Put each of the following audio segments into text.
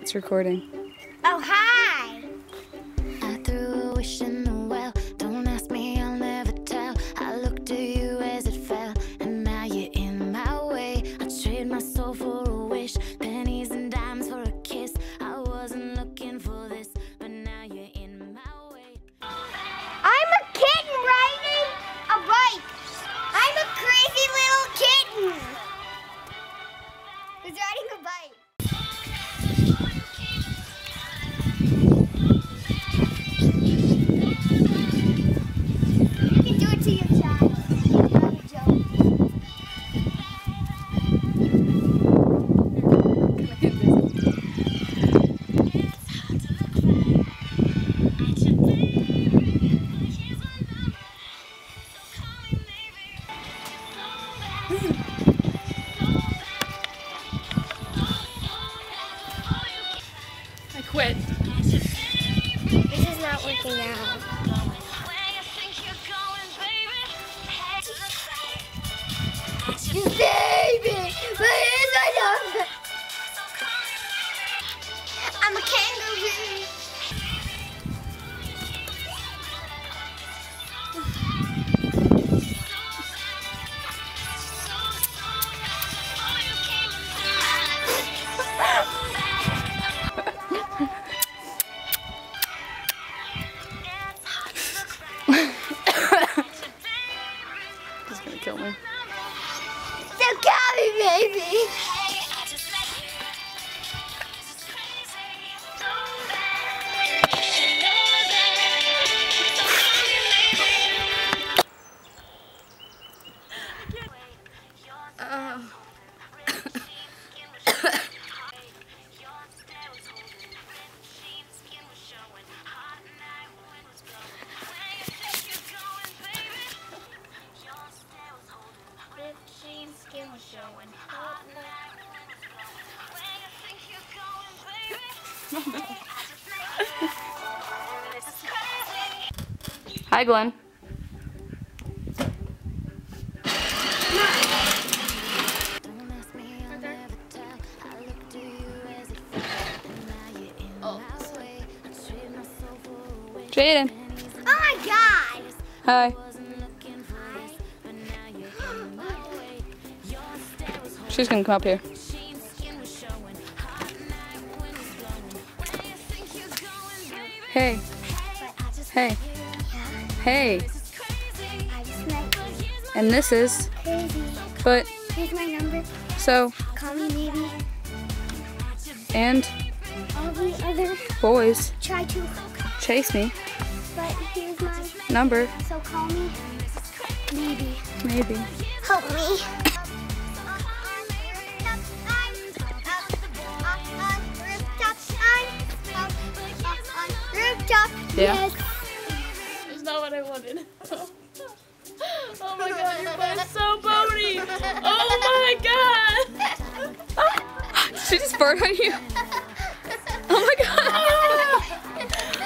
It's recording. Oh, hi! I threw a wish in the well. Don't ask me, I'll never tell. I looked to you as it fell, and now you're in my way. I trade my soul for a wish, pennies and dimes for a kiss. I wasn't looking for this, but now you're in my way. I'm a kitten riding a bike. I'm a crazy little kitten who's riding a bike. You can do it to your child. Not a joke. I quit. This is not working out. You saved me, but here's my number. I'm a kangaroo. He's gonna kill me. So call me, baby. Hi, Glenn. Don't ask me, I'll never tell. I looked to you as it fell, and now you're in my way. I trade my soul for a wish. Jaden. Oh my God. Hi. Wasn't looking for this, but now you're in my way. Your stare was She's gonna come up here. sheen, skin was showing. Hot night, wind was blowing. Where you think you're going, baby? Hey. But I just Hey. Hey. This is crazy. I just met you. And this is, Crazy. but, Here's my number. so, Call me maybe. and All the other boys try to, chase me. but here's my Number, so call me maybe. maybe. Help me. Yeah. Yes. That's not what I wanted. Oh my god, you're both so bony! Oh my god! She just farted on you. Oh my god.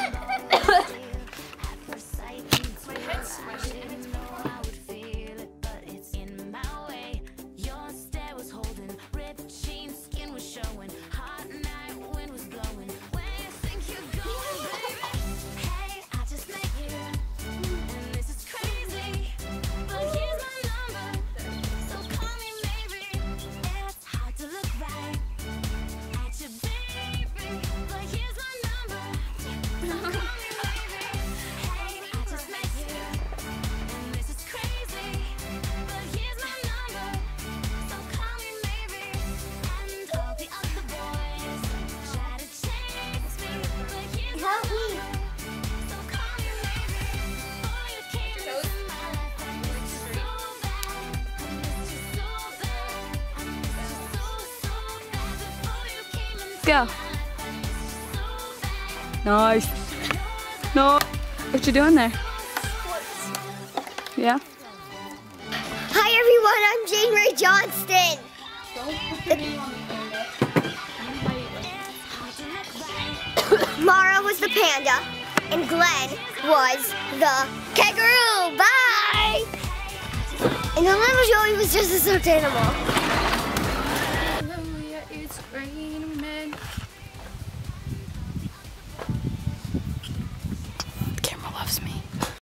My head's smashing. I didn't know I would feel it, but it's in my way. Your stare was holding, ripped jeans, skin was showing. Hot night, wind was blowing. Where you think you're going, baby? Hey, I just met you, and this is crazy. But here's my number, so call me maybe. It's hard to look right at you, baby. But here's my number, so call me maybe. Hey, I just met you, and this is crazy. But here's my number, so call me maybe. And all the other boys try to chase me, but here's my Help me. so call me maybe. Boy, you came into my life, I missed you so bad. I missed you so bad. I missed you so bad. Before you came into Go. my life, I missed you so bad. Nice. No. What you doing there? Yeah? Hi everyone, I'm Jane Ray Johnston. Mara was the panda, and Glenn was the kangaroo. Bye! And the little Joey was just a stuffed animal. Hallelujah, it's raining men.